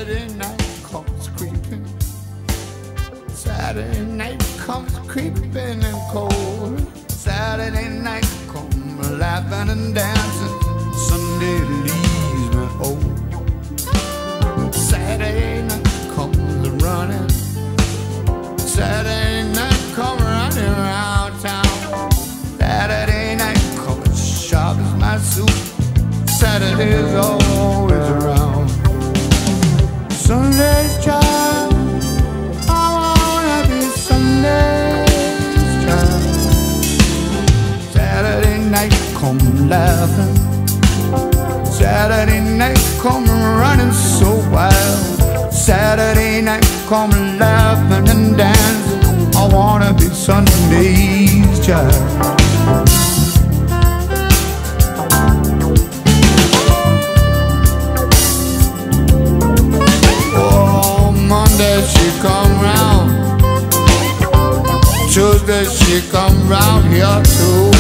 Saturday night comes creeping. Saturday night comes creeping and cold. Saturday night comes laughing and dancing. Sunday leaves me old. Saturday night comes running. Saturday night comes running around town. Saturday night comes sharp as my suit. Saturday's always around. Sunday's child, I wanna be Sunday's child. Saturday night come laughing. Saturday night come running so wild. Saturday night come laughing and dancing. I wanna be Sunday's child. She come round, Tuesday she come round here too.